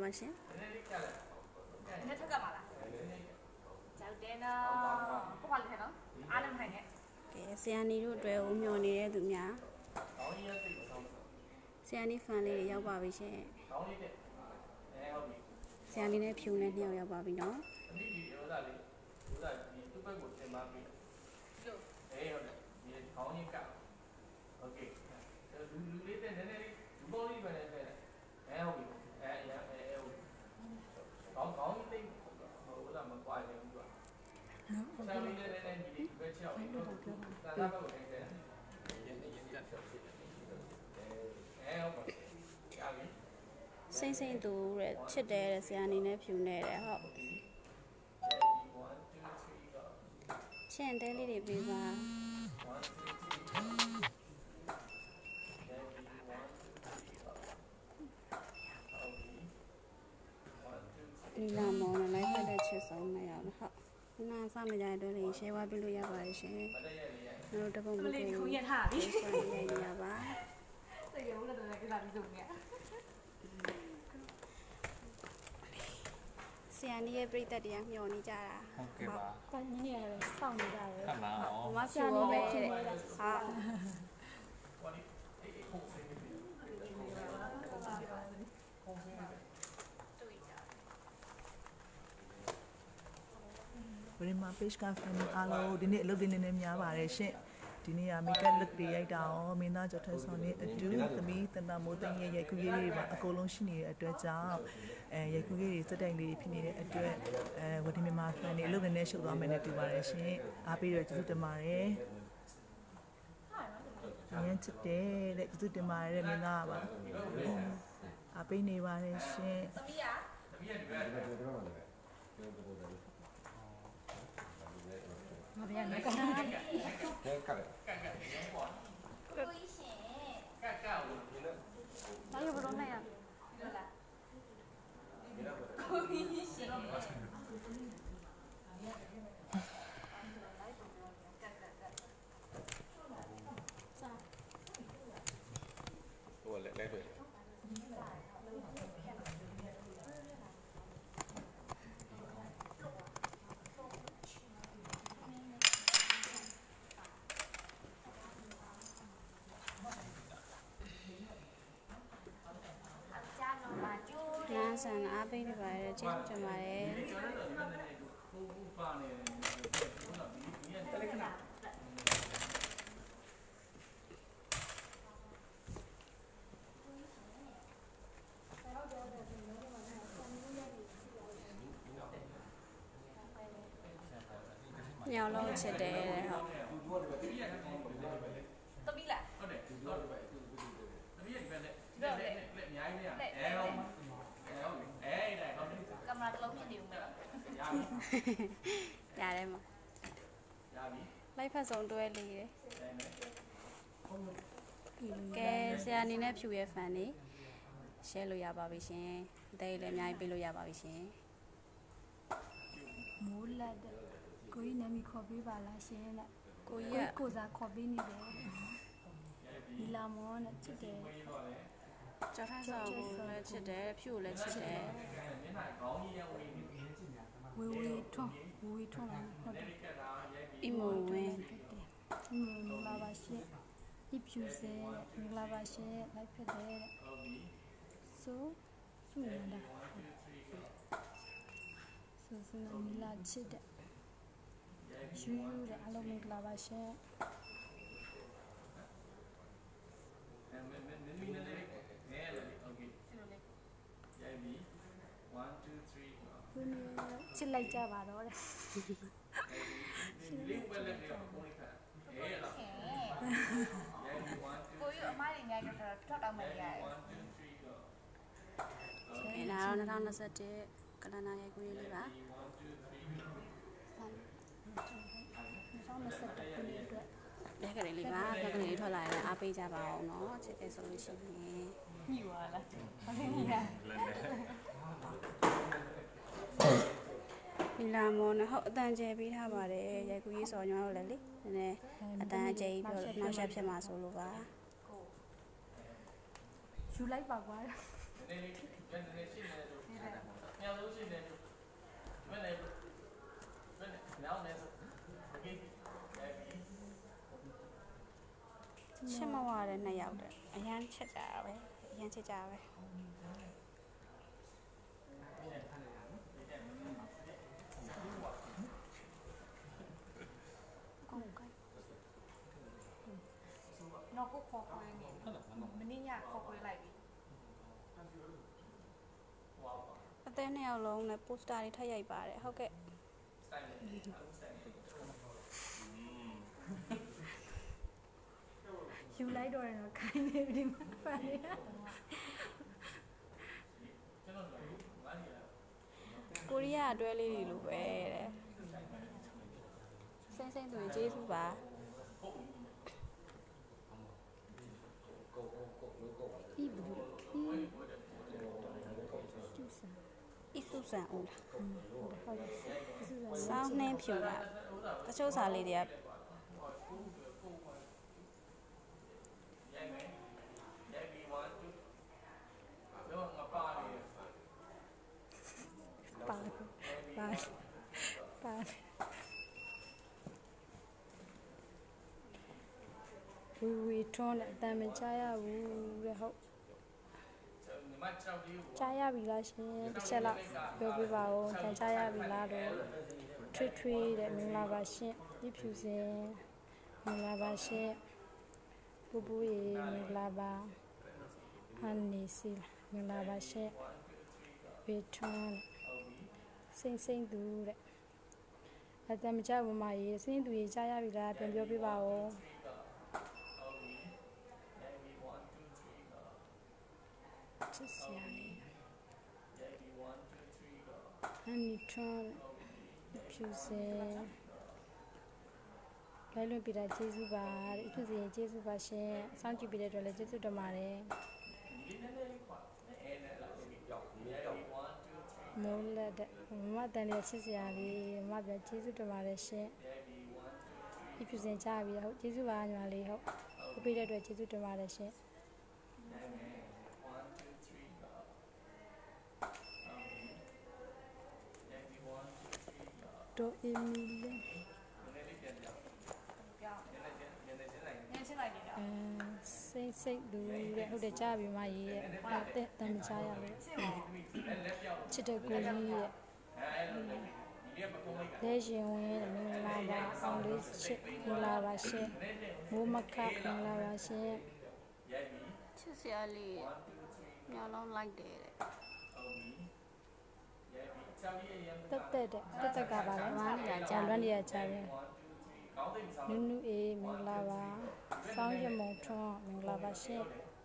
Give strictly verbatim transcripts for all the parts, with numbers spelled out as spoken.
ပါရှင်။နေ့ထက်ကပါလား။ကြောက်တယ်နော်။ကိုပါလေနော်။အားလုံးထိုင်နေ။ကဲဆရာနီတို့အတွက်ဦးမျှော်နေတဲ့သူများဆရာနီဖန်လေးတွေရောက်ပါပြီရှင်။ဆရာနီနဲ့ဖြူနဲ့နှစ်ယောက်ရောက်ပါပြီနော်။ဒီဒီဥစားလေးဥစားဒီသူ့ဘက်ကိုတင်ပါပြီ။ဟုတ်။အေးဟုတ်တယ်။ဒီခေါင်းကြီးကโอเคလူလူလေးတဲ့နည်းနည်းလေးလူပေါင်းလေးပဲနဲ့တဲ့အဲဟုတ်ပြီအဲအဲအဲဟုတ်ကောင်းကောင်းလေးဟိုလာမကွာနေဘူးကွာဆရာလေးလည်းလည်းဒီဘက်ချောက်ပြီးတော့သာသာဘက်ကိုထိုင်တယ်ရင်းရင်းကြက်ဖြောက်ဖြစ်တယ်အဲဟုတ်ပါကြာပြီစိမ့်စိမ့်သူတဲ့ချစ်တယ်တဲ့ဆရာအနေနဲ့ဖြူနေတယ်ဟုတ်ချင်းတဲလေးတွေပြီးပါဒီလာမောင်းလိုက်ဖက်တဲ့ချစ်ဆုံးမရဘူးဟုတ်နာစမကြတဲ့လေးရှယ်ဝါပြလို့ရပါတယ်ရှင်တို့တပုံမလေးခုရထားပြီဆွဲနေရပါစိတ်ရဘူးလည်းကိစ္စပြီးဆုံးနေဆရာနီးရဲ့ပြိတ္တတရားမျှော်နေကြတာဟုတ်ကဲ့ပါကိုင်းနေရတယ်စောင့်နေကြတယ်ဟုတ်လားမဆရာနီးပဲဟာဘယ်မှာ page က fan အားလုံးဒီနေ့အလုပ်တွေနည်းနည်းများပါတယ်ရှင်ဒီနေ့က makeup look တွေရိုက်တာရောမင်းသားကျော်ထက်ဆောင်နဲ့အတူသမီးတန်တာမိုးသိန်းရဲ့ရိုက်ကူးရေးတွေပါအကုန်လုံးရှိနေတဲ့အတွက်ကြောင့်အဲရိုက်ကူးရေးတွေစက်တိုင်လေးဖြစ်နေတဲ့အတွက်အဲဝတီမြန်မာ fan တွေအလုပ်ကနေရှုပ်သွားမယ်နဲ့တူပါတယ်ရှင်အားပေးရကျေးဇူးတင်ပါတယ်ရန်ချစ်တယ်တဲ့ကျေးဇူးတင်ပါတယ်မင်းသားပါအားပေးနေပါတယ်ရှင်သမီးရသမီးရဒီဘက်ဒီဘက်ဒီဘက်မှာလည်းမဗျာနေကကဲကဲကဲကဲပေါ့ကိုကြီးရှင်ကဲကဲကိုဒီလိုဘာလို့ဘလို့နဲ့ရဟုတ်လားကိုကြီးရှင်ဟိုလဲလဲတွေ့ဆန်အားပေးနေပါတယ်ကျေးဇူးတင်ပါတယ်ညောင်လုံးချစ်တယ်ဟုတ်သမီးလားဟုတ်တယ်ဟုတ်တယ်သမီးရဲ့ဒီဘက်လက်လက်လက်အများကြီးနဲ့အဲဟုတ်အေးဒါဟုတ်တယ်ကင်မရာတစ်လုံးဖြစ်နေဦးမယ်ရပြီရတယ်မရပြီလိုက်ဖက်ဆုံးတွဲလေးရယ်ကဲဆရာအနေနဲ့ဖြူရဲ့ fan နေ share လို့ရပါပြီရှင်အသေးလည်းအများကြီးပေးလို့ရပါပြီရှင်မိုးလက်ကိုကြီးနာမည်ခေါ်ပေးပါလားရှင်တဲ့ကိုကြီးကကိုစားခေါ်ပေးနေတယ်ဒီလာမောနဲ့ချစ်တယ်ကျော်ထဆောက်ကိုလည်းချစ်တယ်ဖြူကိုလည်းချစ်တယ်ဝေဝေထွန်းဝေဝေထွန်းဟုတ်တယ်အီမိုဝင်းအီမိုမင်္ဂလာပါရှင်ဒီဖြူစဲမင်္ဂလာပါရှင်လိုက်ဖြစ်တယ်တဲ့ဆိုစုရတာဆိုဆိုနီလာချစ်တဲ့ယူယူတဲ့အလုံးမင်္ဂလာပါရှင်မင်းမင်းမင်းလေးလေးငဲလေโอเคရိုက်ပြီone two three ချစ်လိုက်ကြပါတော့တဲ့လေးပဲလက်လေးကိုပုံလိုက်တာအေးလားရိုက်ပြီone two ကိုကြီးအမိုင်းညိုင်းတော့ထွက်တော့မယ်ရတယ် one two three တော့ဒီလာတော့၂၀၂၁ကလနာရိုက်ကူးရေးလေးပါ one two three ၂၀၂၁ခုနှစ်အတွက်လက်ကလေးလေးပါလက်ကလေးလေးထွက်လာရင်အားပေးကြပါအောင်เนาะချစ်တယ်ဆိုလို့ရှိရင်ညှိသွားလားဘာလဲညှိရဒီလာမောနဲ့ဟုတ်အတန်ကျဲပေးထားပါတယ်ရိုက်ကူးရေးစော်ညွှန်းလို့လည်းလေနည်းနည်းအတန်အကျဲပြောနောက်ဆက်ဖြစ်မှာဆိုလို့ပါယူလိုက်ပါကွာည်းလေးဘယ်နည်းရှင်းနေလို့မြောက်လို့ရှင်းနေလို့ဘယ်နဲ့ဘယ်နဲ့နောက်နေဆိုโอเคရိုက်ပြီချစ်မဝတဲ့နှစ်ယောက်တဲ့အရန်ချက်ကြတာပဲအရန်ချက်ကြတာပဲနော်ကိုခေါ်ခွဲနေမင်းညခေါ်ခွဲလိုက်ပြီအသေးနှစ်ယောက်လုံးနဲ့ပိုစတာတွေထပ်ရိုက်ပါတယ်ဟုတ်ကဲ့ဆိုင်နေဆိုင်နေယူလိုက်တော့ရင်တော့ခိုင်းနေပြီမှာဖန်နေရကျွန်တော်တို့ငါးနေရကိုရီးယားအတွဲလေးတွေလိုပဲတဲ့စိမ့်စိမ့်သူကျေးဇူးပါဤဘူးဤဤစုစံဦးလားဟုတ်တယ်စောင်းနှင်းဖြူတာတချို့စာလေးတွေကရိုက်မယ်ရိုက်ပြီးone two တော့ငါပါနေပါပါပါဝီဝီထွန်းတဲ့အတန်မကြားရဘူးတဲ့ဟုတ်ညီမ၆လေးကိုကြားရပြီလားရှင်တစ်ချက်လောက်ပြောပြပါဦးတန်ကြားရပြီလားတော့ထွေးထွေးတဲ့မင်္ဂလာပါရှင်ဒီဖြူစင်မင်္ဂလာပါရှင်ပူပူရေမင်္ဂလာပါအန်နီစီမင်္ဂလာပါရှင်ဝီထွန်းစိမ့်စိမ့်သူတဲ့အတန်မကြားဘူးမရေစိမ့်သူရေကြားရပြီလားပြန်ပြောပြပါဦး ချစ်စရာလေးဟန်နီထွန်းဖြူစင်လိုက်လွန်ပြတာကျေးဇူးပါတဲ့ဖြူစင်ကျေးဇူးပါရှင်စောင့်ကြည့်ပြတဲ့အတွက်လည်းကျေးဇူးတင်ပါတယ်မိုးလက်တဲ့မမတန်လေးချစ်စရာလေးမမပြန်ကျေးဇူးတင်ပါတယ်ရှင်ဒီဖြူစင်ကြားပြီဟုတ်ကျေးဇူးပါညီမလေးဟုတ်ပြပြတဲ့အတွက်ကျေးဇူးတင်ပါတယ်ရှင်တော့အီမီလညချင်းလိုက်နေတာအဲစိတ်စိတ်သူတဲ့ဟုတ်တယ်ကြားပြီမကြီးရဲ့အဲ့တဲ့တမ်းကြားရလို့ချစ်တဲ့ကိုကြီးရဲ့လဲရှင်ဝင်တဲ့မင်္ဂလာပါအောင်လေးချစ်မင်္ဂလာပါရှင်မိုးမခမင်္ဂလာပါရှင်ချစ်စရာလေးညလုံးလိုက်တယ်တဲ့တက်တက်တဲ့တက်တက်ကပါလေမန်းနေရကြာလွန်းနေရကြာပြီနူးနူးအေးမင်္ဂလာပါစောင်းရမုံထွန်းမင်္ဂလာပါရှင်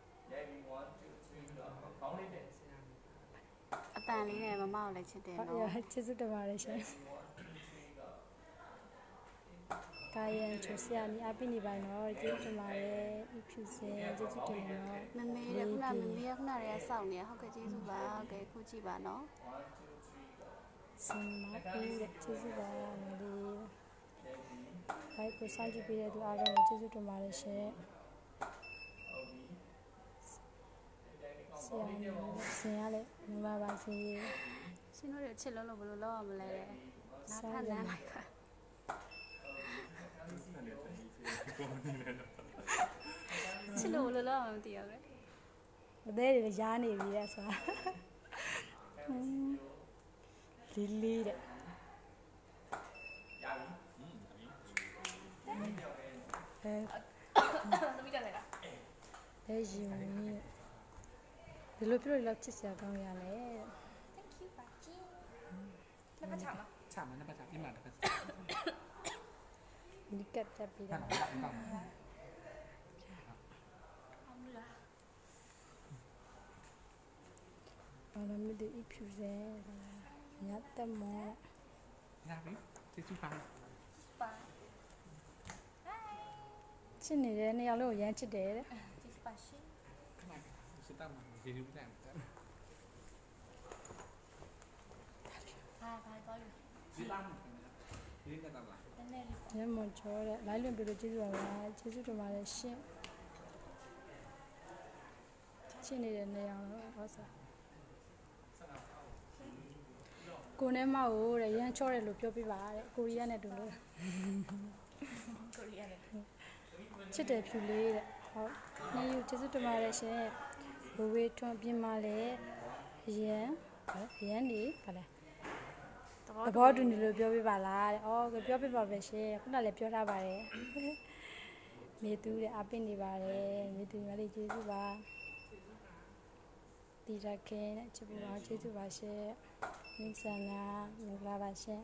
အတန်လေးနဲ့မမကိုလည်းချစ်တယ်ဟုတ်နော်ရကျေးဇူးတင်ပါတယ်ရှင်ကာယံချိုဆရာနီအပိနေပါနော်ကျေးဇူးတင်ပါတယ်ဤဖြူစင်ကျေးဇူးတင်နော်မမေတဲ့ခုနမမေကခုနတွေကစောင့်နေဟုတ်ကဲ့ကျေးဇူးပါကဲခုကြည့်ပါနော်စင်မပူတဲ့ကျေးဇူးပါမလေးဘိုက်ကိုစောင့်ကြည့်ပေးတဲ့သူအားလုံးကိုကျေးဇူးတင်ပါတယ်ရှင်ဆရာနီဆင်ရလေမင်္ဂလာပါစေရှင်တို့တွေချစ်လို့လို့ဘယ်လိုလုပ်ရမလဲတဲ့နားထမ်းနမ်းလိုက်တာချစ်လို့ဘယ်လိုလုပ်ရမလဲမသိရဘူးအသေးတွေရားနေပြီတဲ့ဆိုတာလီလီတဲ့ရပြီအဲသမီးတက်လိုက်တာအဲယူမီဒီလိုပြောလို့ချစ်စရာကောင်းရလဲ thank you ပါကြီးလက်မချမှာချမှာနှစ်ပတ်ချပြီးမှတစ်ပတ်ဒီကတ်တက်ပြီးတော့ဟုတ်ပါဘူးအောင်လားဘာလို့မဒီအဖြူစဲညတ်တမောရပြီကျေးဇူးပါပါချစ်နေတဲ့နှစ်ယောက်လုံးကိုရမ်းချစ်တယ်တဲ့ကျေးဇူးပါရှင်ခဏစစ်တမ်းမှာဗီဒီယိုပြန်တယ်ဟာဘာကောင်းလဲဒီလမ်းမှာဒီကတော့လားနည်းနည်းလေးညမွန်ချောတဲ့လိုက်လွန်ပြလို့ကျေးဇူးပါပါကျေးဇူးတင်ပါတယ်ရှင်ချစ်နေတဲ့နှစ်ယောက်လုံးဟောစားကိုနဲ့မောက်ကိုတဲ့ရမ်းချောတယ်လို့ပြောပြပါတဲ့ကိုရီးယားနဲ့တူလို့ကိုရီးယားနဲ့ချစ်တယ်ဖြူလေးတဲ့ဟုတ်နေယူကျေးဇူးတင်ပါတယ်ရှင်ဘဝေးထွန်းပြင်းမလဲရန်ရန်နေဗါလဲသဘောတူနေလို့ပြောပြပါလားတဲ့အော်ပြောပြပါပဲရှင်ခုနလည်းပြောထားပါတယ်မေသူတဲ့အပင်းနေပါတယ်မေသူမလေးကျေးဇူးပါတီရခဲတဲ့ချစ်ပါကျေးဇူးပါရှင်မင်းစန္နာမင်္ဂလာပါရှင်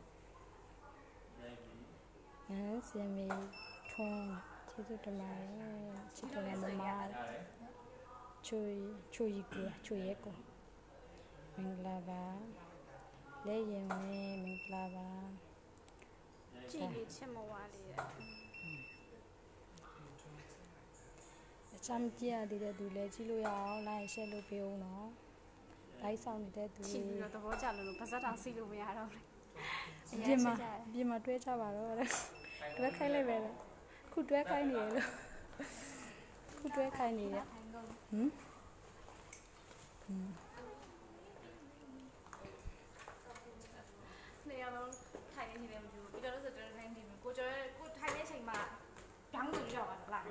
ဟမ်စင်မီထွန်းကျေးဇူးတင်ပါတယ်ချစ်တယ်မမချွေချွေကိုချွေရဲကိုမင်္ဂလာပါလဲရင်ဝင်းမင်္ဂလာပါကြည့်ပြီးချစ်မဝါလေးတဲ့အချမ်းကြည့်ရသေးတဲ့သူလည်းကြည့်လို့ရအောင်လိုက်ရှယ်လုပ်ပေးဦးနော်လိုက်ဆောင်နေတဲ့သူချစ်ပြီးတော့သဘောကျလို့လို့ပါဇက်တောင်စီလို့မရတော့ဘူးပြင်မှာပြင်မှာတွဲချပါတော့တဲ့တွဲခိုင်းလိုက်ပဲလို့ခုတွဲခိုင်းနေရလို့ခုတွဲခိုင်းနေရဟမ်ဟမ်နေရာတော့ထိုင်နေနေတယ်မကြည့်ဘူးပြီးတော့ဆိုတော့ထိုင်နေပြီကိုကျော်ကိုထိုင်နေချိန်မှာဘန်းကိုရောက်လာလား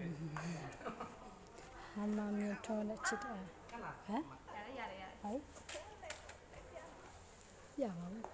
မမမြေထောနဲ့ချစ်တယ်ဟမ်ရတယ်ရတယ်ရတယ်ဟိုင်းရပါဘူး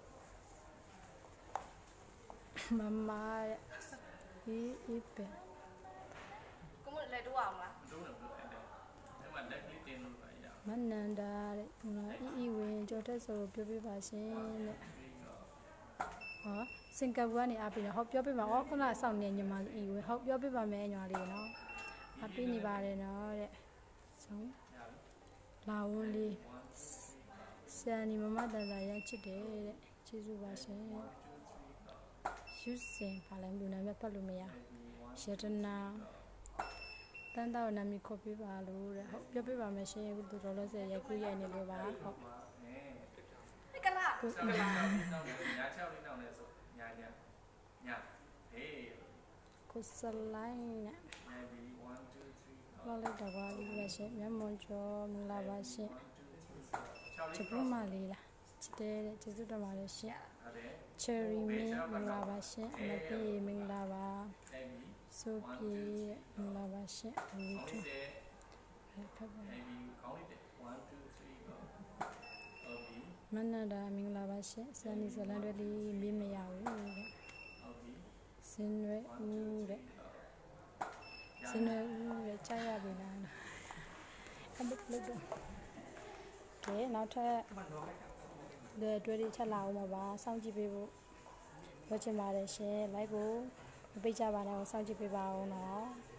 မမရဲ့ဒီအပင်ကိုမလည်းတော့အောင်လားတို့လည်းတို့အဲ့ဒါအဲ့မှာလက်ကလေးတင်လို့ပါရအောင်မနန္ဒာတဲ့နော်အီအီဝင်ကြော်တက်ဆိုပြောပြပါရှင်တဲ့ဟောစင်ကာပူကနေအပင်းဟောပြောပြပါဩခုနစောင့်နေညီမအီဝင်ဟောပြောပြပါမယ်ညီမလေးနော်အပင်းနေပါတယ်နော်တဲ့ဆုံးလာဝန်လေးဆန်နီမမတန်တာရချစ်တယ်တဲ့ကျေးဇူးပါရှင်ယူစင်ပါလဲလူနာမည်ဖတ်လို့မရရတနာတန်တော့နာမည်ခေါ်ပြပါလို့တဲ့ဟုတ်ပြောပြပါမယ်ရှင်အခုတော်တော်လေးစရိုက်ကူးရိုက်နေလို့ပါဟုတ်ဒီကလာဆောင်းနေတာနောက်နေညာချောက်လေးနောက်နေဆိုညာညာညာဟေးကိုစလိုင်းနဲ့ညာဘီone two three လာလိုက်တော့ပါလိမ့်မယ်ရှင်မျက်မှန်ကျော်မင်္ဂလာပါရှင်ချစ်ဖို့မလေးလားချစ်တယ်တဲ့ကျေးဇူးတင်ပါတယ်ရှင်ဟုတ်တယ် cherry မင်္ဂလာပါရှင်အမပြေမင်္ဂလာပါအဲ့ဒီဆိုပြေမင်္ဂလာပါရှင်အမီကောင်းတူတယ်ဖတ်ပါအဲ့ဒီကောင်းတယ်one two three ဟုတ်ပြီမနန္ဒာမင်္ဂလာပါရှင်စန်နီဇလန်တွေလေးမေးမရဘူးတဲ့ဟုတ်ပြီစင်ရွယ်ဦးတဲ့စင်ရွယ်ဦးတဲ့ကြားရပြီလားအဲ့ဒါလို့တော့ကဲနောက်ထပ်ဒီတွေ့ရချက်လာအောင်ပါစောင့်ကြည့်ပေးဖို့ပြောချင်ပါတယ်ရှင် like ကိုမပိတ်ကြပါနဲ့စောင့်ကြည့်ပေးပါအောင်နော်